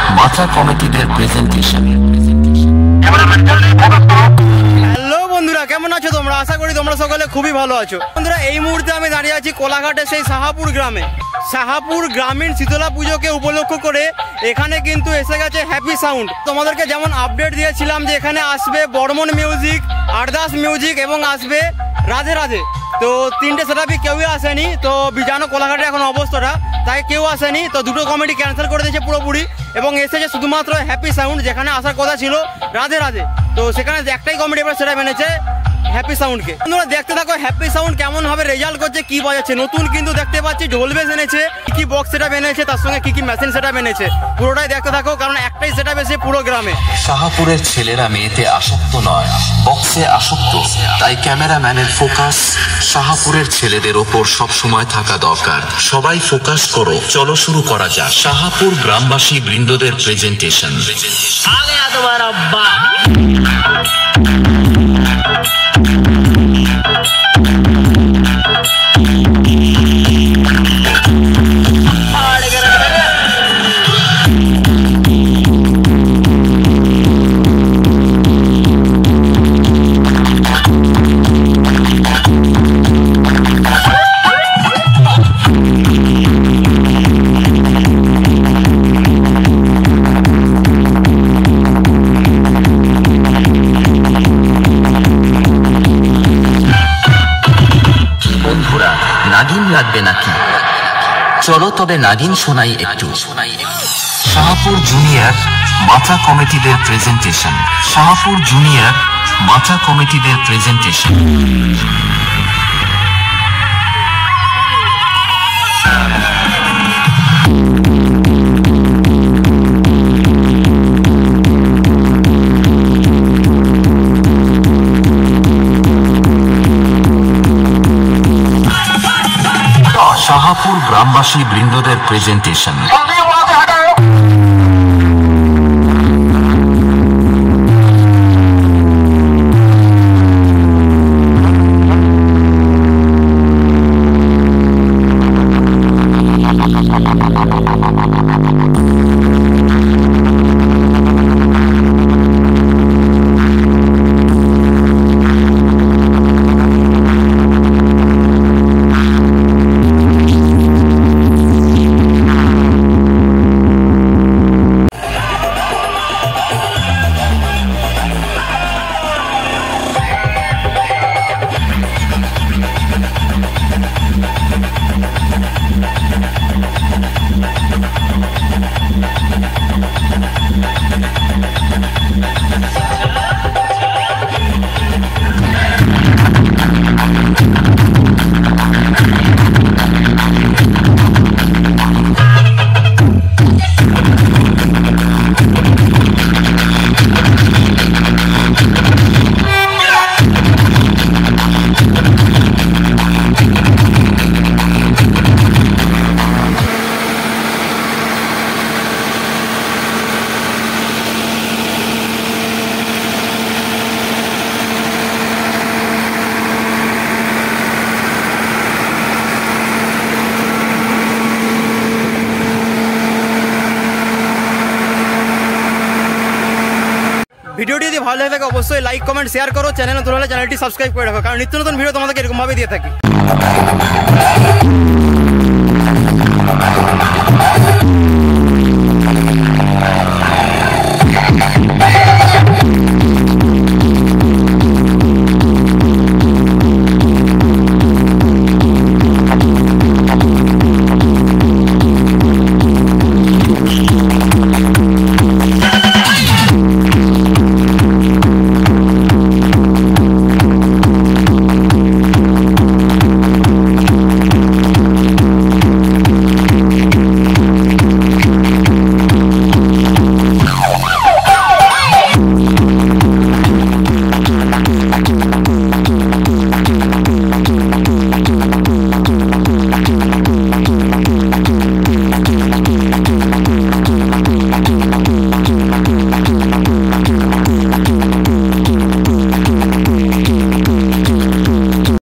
মাথা কমিটিদের presentation. Hello বন্ধুরা, কেমন আছো তোমরা? আশা করি তোমরা সকলে খুবই ভালো আছো। বন্ধুরা, এই মুহূর্তে আমি দাঁড়িয়ে আছি কোলাঘাটের সেই শাহাপুর গ্রামে। শাহাপুর গ্রামীণ শীতলা পুজোকে উপলক্ষ করে এখানে কিন্তু এসে গেছে হ্যাপি সাউন্ড। তোমাদেরকে যেমন আপডেট দিয়েছিলাম যে এখানে আসবে বর্মন মিউজিক, আরদাস মিউজিক এবং আসবে রাধে রাধে। তো তিনটে সেটআপই কেউই আসেনি। তো জানো কোলাঘাটের এখন অবস্থাটা, তাই কেউ আসেনি। তো দুটো কমিটি ক্যান্সেল করে দিয়েছে পুরোপুরি এবং এসেছে শুধুমাত্র হ্যাপি সাউন্ড, যেখানে আসার কথা ছিল রাধে রাধে। তো সেখানে একটাই কমিটি এবার সেটা এনেছে হ্যাপি সাউন্ডকে। তোমরা দেখতে থাকো হ্যাপি সাউন্ড কেমন ভাবে রেজাল্ট করছে, কি বাজাচ্ছে। নতুন কিন্তু দেখতে পাচ্ছি ঢোল বেস এনেছে, কি বক্স সেটআপ এনেছে, তার সঙ্গে কি মেশিন সেটআপ এনেছে। পুরোটাই দেখতে থাকো, কারণ একটাই সেটআপ এসে পুরো গ্রামে। শাহাপুরের ছেলেরা মেয়েতে আসক্ত নয়, বক্সে আসক্ত। তাই ক্যামেরাম্যানের ফোকাস শাহাপুরের ছেলেদের ওপর সব সময় থাকা দরকার। সবাই ফোকাস করো, চলো শুরু করা যাক শাহাপুর গ্রামবাসী বৃন্দদের প্রেজেন্টেশন। তোমার আব্বা নাগিন লাগবে নাকি? চলো তবে নাগিন শোনাই একটু। শাহাপুর জুনিয়র মাথা কমিটিদের প্রেজেন্টেশন। শাহাপুর জুনিয়র মাথা কমিটিদের প্রেজেন্টেশন। শাহাপুর গ্রামবাসী বৃন্দদের প্রেজেন্টেশন। ভিডিওটি যদি ভালো লাগে থাকে অবশ্যই লাইক কমেন্ট শেয়ার করো। চ্যানেল নতুন হলে চ্যানেলটি সাবস্ক্রাইব করে রাখো, কারণ নিত্য নতুন ভিডিও তোমাদেরকে এরকমভাবে দিয়ে থাকি।